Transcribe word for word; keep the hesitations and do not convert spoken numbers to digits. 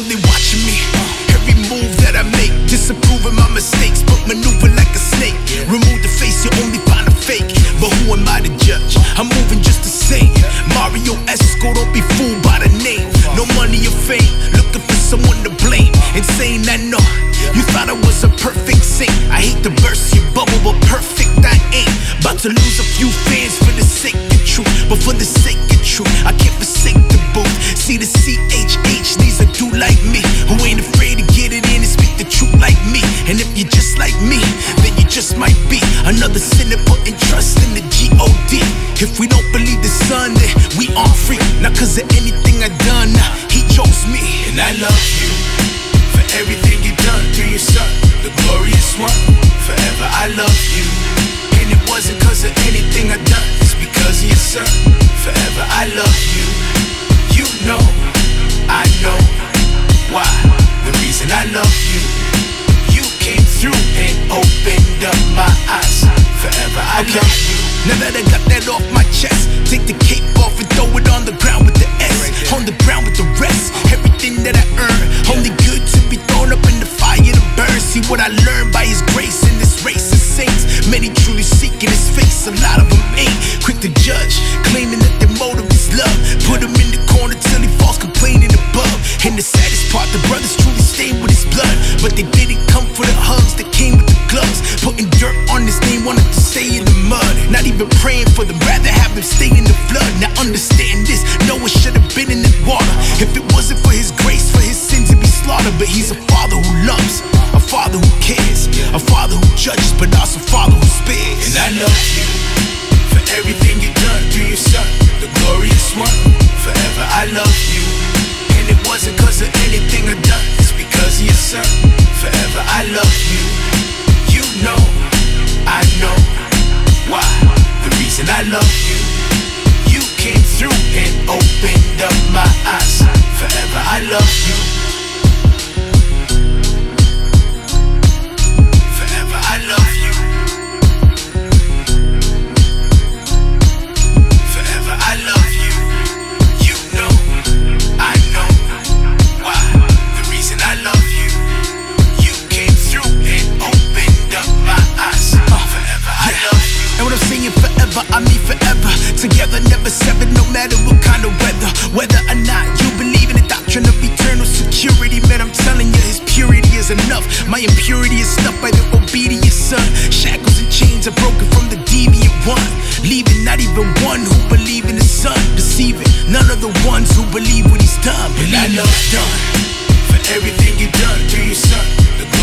know they watching me. Every move that I make, disapproving my mistakes, but maneuver like a snake. Remove the face, you only find a fake. But who am I to judge? I'm moving just the same. Marrio, Esco, don't be fooled by the name. No money or fame, looking for someone to blame. Insane, I know. You thought I was a perfect saint. I hate to burst your bubble, but perfect I ain't. About to lose a few fans for the sake of truth, but for the sake of truth, I can't forsake the booth. See the C H H, these are do like me, who ain't afraid to get it in and speak the truth like me. And if you're just like me, then you just might be another sinner putting trust in the G O D. If we don't believe the Son, then we aren't free. Not cause of anything I done, nah, He chose me. And I love you for everything you done to your Son, the glorious one. Forever I love you, and it wasn't cause of anything I done, it's because of your Son. Forever I love you. You know, I know why. The reason I love you, you came through and opened up my eyes. Forever I okay. love you. Now that I got that off my chest, take the cape off and throw it on the ground with the S. On the ground with the rest, everything that I earn, only good to be thrown up in the fire to burn. See what I learned by His grace in this race of saints. Many truly seeking His face, a lot of them ain't. Quick to judge, claiming that their motive is love. Put Him in the corner till He falls complaining above. And the saddest part, the brothers truly stained with His blood, but they didn't come for the hugs, they came with the gloves. Putting dirt on His name, wanted to stay in the mud. Not even praying for them, rather have Him stay in the flood. Now understand this, Noah should have been in the water. If it wasn't for His grace, for His sins to be slaughtered. But He's a Father who loves, a Father who cares, a Father who judges, but also a Father who spares. And I love you for everything you done to your Son, the glorious one. Forever I love you, and it wasn't cause of anything I done, it's because of your Son. Forever I love you. You know, I know why. The reason I love you, you came through and opened up my eyes. Forever I love you. Forever I love you. Forever I love you. You know, I know why. The reason I love you, you came through and opened up my eyes. Forever I love you. And when I'm saying forever, I mean forever. Together, never severed, no matter what kind of weather. Whether or not you believe in the doctrine of eternal security, man, I'm telling you, His purity is enough. My impurity is snuffed by the obedient Son. Shackles and chains are broken from the deviant one, leaving not even one who believe in the Son, deceiving none of the ones who believe what He's done. And I love done for everything you done to your Son.